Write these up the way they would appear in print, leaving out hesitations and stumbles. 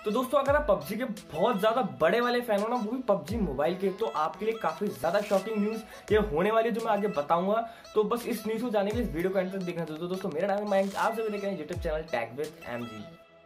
तो दोस्तों अगर आप पबजी के बहुत ज्यादा बड़े वाले फैन हो ना, वो भी पबजी मोबाइल के, तो आपके लिए काफी ज्यादा शॉकिंग न्यूज ये होने वाली है जो मैं आगे बताऊंगा। तो बस इस न्यूज को जाने के लिए इस वीडियो को एंड तक देखना। तो दोस्तों मेरा नाम है मयंक, आप सभी देख रहे हैं YouTube channel tag with MG.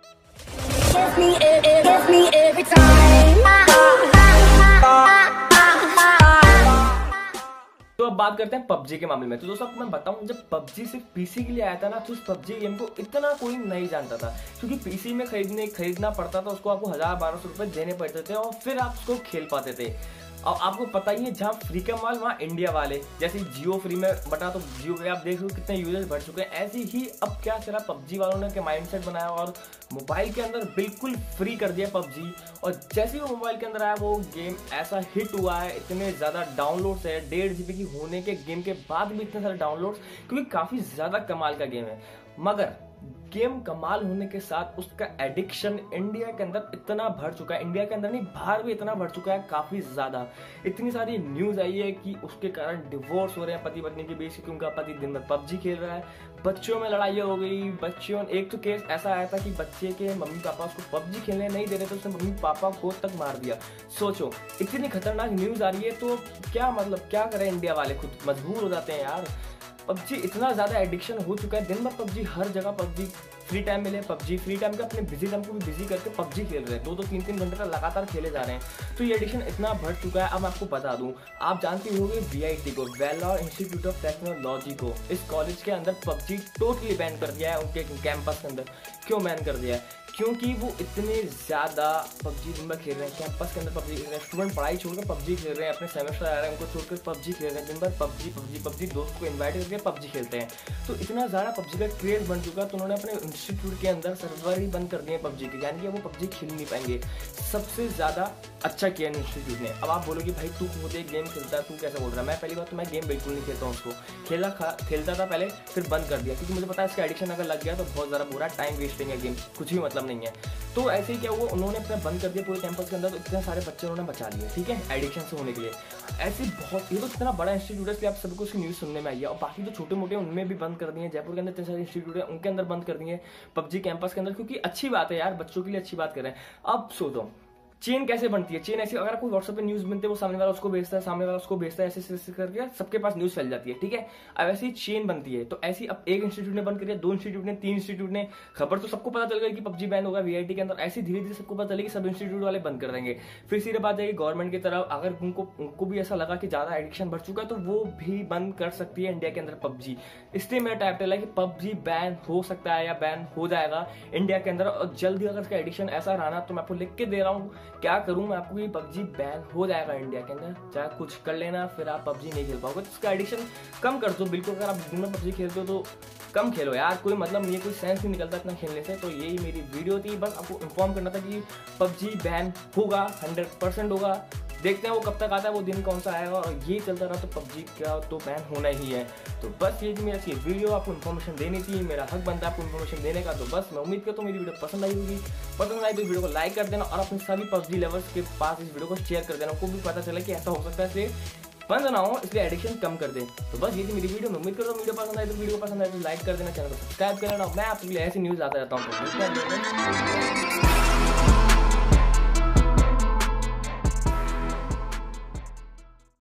तो अब बात करते हैं पबजी के मामले में। तो दोस्तों आपको मैं बताऊं, जब पबजी सिर्फ पीसी के लिए आया था ना, तो उस पबजी गेम को इतना कोई नहीं जानता था, क्योंकि पीसी में खरीदना पड़ता था, उसको आपको 1000-1200 रुपए देने पड़ते थे और फिर आप उसको खेल पाते थे। और आपको पता ही है, जहाँ फ्री का माल वहाँ इंडिया वाले, जैसे जियो फ्री में बटा तो जियो पे आप देख लो कितने यूजर्स बढ़ चुके हैं। ऐसे ही अब क्या चला, पबजी वालों ने क्या माइंडसेट बनाया और मोबाइल के अंदर बिल्कुल फ्री कर दिया पबजी। और जैसे ही वो मोबाइल के अंदर आया, वो गेम ऐसा हिट हुआ है, इतने ज़्यादा डाउनलोड्स है, 1.5 GB की होने के गेम के बाद भी इतने सारे डाउनलोड्स, क्योंकि काफ़ी ज़्यादा कमाल का गेम है। मगर गेम कमाल होने के साथ उसका एडिक्शन इंडिया के अंदर इतना बढ़ चुका है, इंडिया के अंदर नहीं बाहर भी इतना बढ़ चुका है, काफी ज्यादा। इतनी सारी न्यूज आई है कि उसके कारण डिवोर्स हो रहे हैं पति पत्नी के बीच, क्योंकि उनका पति दिन भर पबजी खेल रहा है। बच्चों में लड़ाई हो गई, एक तो केस ऐसा आया था कि बच्चे के मम्मी पापा उसको पबजी खेलने नहीं दे रहे, तो उसने मम्मी पापा को तक मार दिया। सोचो इतनी खतरनाक न्यूज आ रही है, तो क्या मतलब क्या करें इंडिया वाले, खुद मजबूर हो जाते हैं यार। पबजी इतना ज्यादा एडिक्शन हो चुका है, दिन भर पबजी, हर जगह पबजी, फ्री टाइम मिले पबजी, फ्री टाइम के अपने बिजी टाइम को भी बिजी करके पबजी खेल रहे हैं, 2-2 3-3 घंटे तक लगातार खेले जा रहे हैं। तो ये एडिक्शन इतना बढ़ चुका है। अब मैं आपको बता दूं, आप जानते होंगे VIT को, वेल्लोर इंस्टीट्यूट ऑफ टेक्नोलॉजी को, इस कॉलेज के अंदर पबजी टोटली बैन कर दिया है उनके कैंपस के अंदर। क्यों बैन कर दिया है? क्योंकि वो इतने ज़्यादा पबजी दिन भर खेल रहे हैं, कैंपस के अंदर पबजी खेल रहे हैं, स्टूडेंट पढ़ाई छोड़कर पबजी खेल रहे हैं, अपने सेमेस्टर आ रहे हैं उनको छोड़कर पबजी खेल रहे हैं, दिन भर पबजी पबजी पबजी, दोस्त को इन्वाइट करके पबजी खेलते हैं। तो इतना ज़्यादा पबजी का क्रेज बन चुका, तो उन्होंने अपने इंस्टीट्यूट के अंदर सर्वर ही बंद कर दिए पबजी के, यानी कि वो पबजी खेल नहीं पाएंगे। सबसे ज़्यादा अच्छा किया इंस्टीट्यूट ने। अब आप बोलोगे भाई तू खुद एक गेम खेलता है, तू कैसे बोल रहा है? मैं पहली बात तो मैं गेम बिल्कुल नहीं खेलता हूँ, उसको खेलता था पहले, फिर बंद कर दिया, क्योंकि मुझे पता है इसका एडिक्शन अगर लग गया तो बहुत ज़्यादा बुरा, टाइम वेस्टिंग है गेम, कुछ भी मतलब नहीं है। तो ऐसे ही क्या हुआ, उन्होंने अपना बंद कर दिया पूरे कैंपस के अंदर, तो इतने सारे बच्चे उन्होंने बचा लिए, ठीक है, एडिक्शन से होने के लिए। ऐसे बहुत, ये तो इतना बड़ा इंस्टीट्यूट है, इसलिए आप सबको उसकी न्यूज़ सुनने में आई है। और बाकी जो छोटे मोटे उनमें भी बंद कर दिए, जयपुर के अंदर इतने सारे इंस्टीट्यूट है उनके अंदर बंद कर दिए पबजी कैंपस के अंदर, क्योंकि अच्छी बात है यार, बच्चों के लिए अच्छी बात कर रहे हैं। अब सोचो चेन कैसे बनती है। चेन ऐसी, अगर कोई व्हाट्सएप पे न्यूज बनते है, वो सामने वाला उसको भेजता है, सामने वाला उसको भेजता है, ऐसे करके सबके पास न्यूज फैल जाती है, ठीक है। अब ऐसी चेन बनती है। तो ऐसी अब एक इंस्टीट्यूट ने बंद कर दिया, 2 इंस्टीट्यूट ने, 3 इंस्टीट्यूट ने, खबर तो सबको पता चल गई कि पबजी बैन होगा VIT के अंदर। ऐसी धीरे धीरे सबको पता चलेगी, सब इंस्टीट्यूट वाले बंद कर देंगे। फिर सीधे बात जाएगी गवर्नमेंट की तरफ, अगर उनको भी ऐसा लगा कि ज्यादा एडिक्शन बढ़ चुका है, तो वो भी बंद कर सकती है इंडिया के अंदर पबजी। इसलिए मेरा टाइटल है कि पबजी बैन हो सकता है या बैन हो जाएगा इंडिया के अंदर। और जल्दी अगर इसका एडिक्शन ऐसा रहा, तो मैं आपको लिख के दे रहा हूँ, क्या करूँ मैं, कि पबजी बैन हो जाएगा इंडिया के अंदर। चाहे कुछ कर लेना, फिर आप पबजी नहीं खेल पाओगे। तो इसका एडिक्शन कम कर दो बिल्कुल। अगर आप दिन में पबजी खेलते हो तो कम खेलो यार, कोई मतलब नहीं है, कोई सेंस नहीं निकलता इतना खेलने से। तो यही मेरी वीडियो थी, बस आपको इन्फॉर्म करना था कि पबजी बैन होगा, 100% होगा। देखते हैं वो कब तक आता है, वो दिन कौन सा आएगा, और ये चलता रहा तो पबजी का तो बैन होना ही है। तो बस ये थी मेरी वीडियो, आपको इन्फॉर्मेशन देनी थी, मेरा हक बनता है आपको इन्फॉर्मेशन देने का। तो बस मैं उम्मीद करता हूँ मेरी वीडियो पसंद आई होगी। पसंद आई तो वीडियो को लाइक कर देना, और अपने सभी पबजी लवर्स के पास इस वीडियो को शेयर कर देना, उनको भी पता चले कि ऐसा हो सकता है, इसलिए बंद ना हो, इसलिए एडिक्शन कम कर दे। तो बस ये थी मेरी वीडियो। मैं उम्मीद करता हूँ वीडियो पसंद आई तो वीडियो पसंद आए तो लाइक कर देना, चैनल को सब्सक्राइब कर लेना। मैं आपके लिए ऐसी न्यूज़ आता रहता हूँ।